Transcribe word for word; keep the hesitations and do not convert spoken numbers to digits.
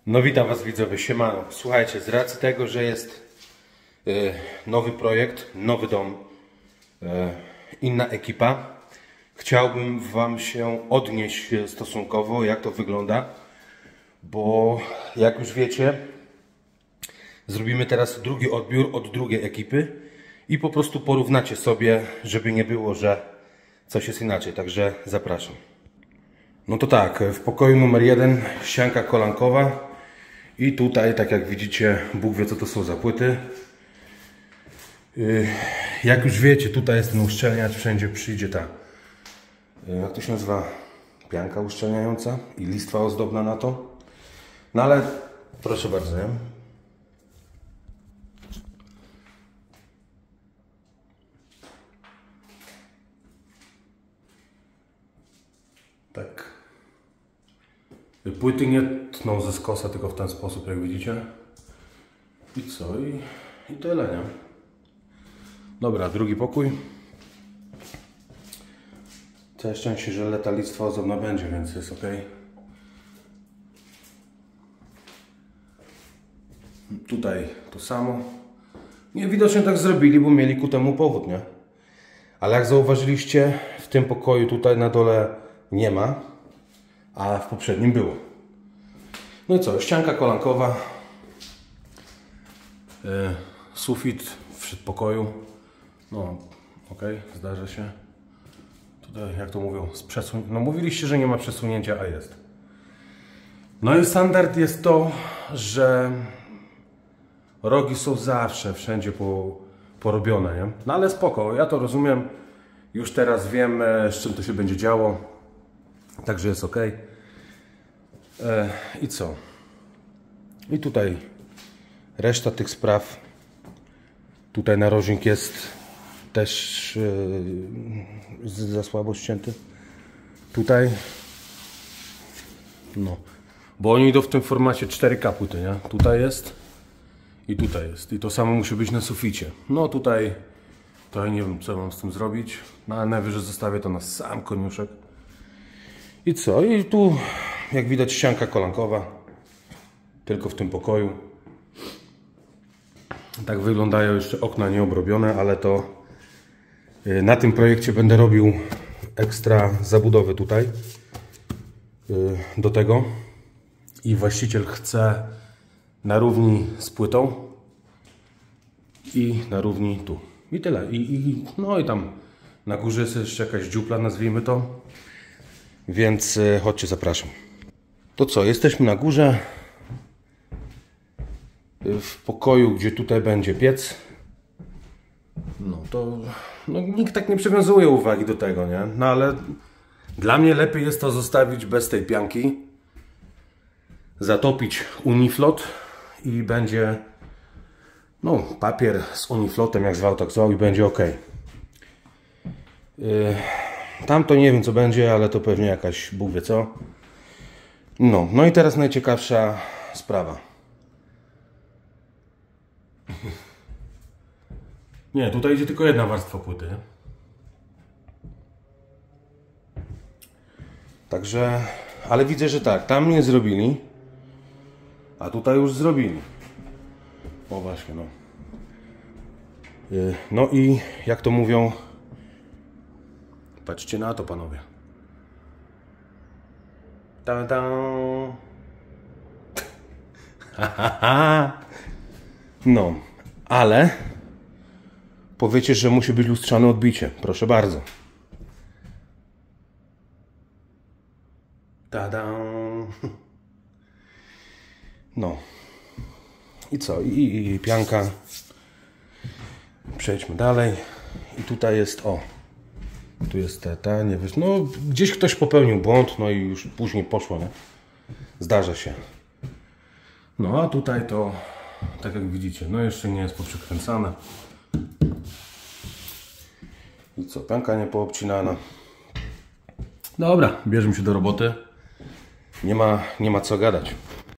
No witam Was widzowie, siemano. Słuchajcie, z racji tego, że jest y, nowy projekt, nowy dom, y, inna ekipa, chciałbym Wam się odnieść stosunkowo, jak to wygląda, bo jak już wiecie, zrobimy teraz drugi odbiór od drugiej ekipy i po prostu porównacie sobie, żeby nie było, że coś jest inaczej, także zapraszam. No to tak, w pokoju numer jeden ścianka kolankowa i tutaj, tak jak widzicie, Bóg wie co to są za płyty. Jak już wiecie, tutaj jest ten uszczelniacz, wszędzie przyjdzie ta, jak to się nazywa, pianka uszczelniająca i listwa ozdobna na to. No ale proszę bardzo, nie? Tak. Płyty nie tną ze skosa, tylko w ten sposób, jak widzicie. I co? I, i tyle, nie? Dobra, drugi pokój. Całe szczęście, że leta listwa ozdobna będzie, więc jest ok. Tutaj to samo. Nie, widocznie tak zrobili, bo mieli ku temu powód, nie? Ale jak zauważyliście, w tym pokoju tutaj na dole nie ma, a w poprzednim było. No i co? Ścianka kolankowa, yy, sufit w przedpokoju. No, ok, zdarza się. Tutaj, jak to mówią, z przesun... No mówiliście, że nie ma przesunięcia, a jest. No i standard jest to, że rogi są zawsze, wszędzie po, porobione, nie? No ale spoko, ja to rozumiem. Już teraz wiem, z czym to się będzie działo. Także jest ok. E, I co? I tutaj reszta tych spraw. Tutaj narożnik jest też e, za słabo ścięty. Tutaj. No. Bo oni idą w tym formacie cztery K płyty, nie? Tutaj jest. I tutaj jest. I to samo musi być na suficie. No tutaj. To ja nie wiem, co mam z tym zrobić. No ale najwyżej zostawię to na sam koniuszek. I co? I tu, jak widać, ścianka kolankowa. Tylko w tym pokoju. Tak wyglądają jeszcze okna nieobrobione, ale to na tym projekcie będę robił ekstra zabudowy tutaj. Do tego. I właściciel chce na równi z płytą. I na równi tu. I tyle. I, i, no i tam na górze jest jeszcze jakaś dziupla, nazwijmy to. Więc y, chodźcie, zapraszam. To co, jesteśmy na górze. W pokoju, gdzie tutaj będzie piec. No to no, nikt tak nie przywiązuje uwagi do tego, nie? No ale dla mnie lepiej jest to zostawić bez tej pianki. Zatopić Uniflot i będzie no papier z Uniflotem, jak zwał, tak zwał, i będzie ok. Yy, tam to nie wiem co będzie, ale to pewnie jakaś Bóg wie co. No, no i teraz najciekawsza sprawa. Nie, tutaj idzie tylko jedna warstwa płyty. Także, ale widzę, że tak, tam nie zrobili, a tutaj już zrobili. O właśnie, no. Yy, no i jak to mówią, patrzcie na to, panowie. Ta-da! No, ale powiecie, że musi być lustrzane odbicie. Proszę bardzo. Ta-da! No. I co? I, i, i pianka. Przejdźmy dalej. I tutaj jest, o. Tu jest ta, ta, nie wiem. No, gdzieś ktoś popełnił błąd, no i już później poszło, nie? Zdarza się. No, a tutaj to, tak jak widzicie, no jeszcze nie jest poprzekręcane. I co? Pianka nie poobcinana. Dobra, bierzemy się do roboty. Nie ma, nie ma co gadać.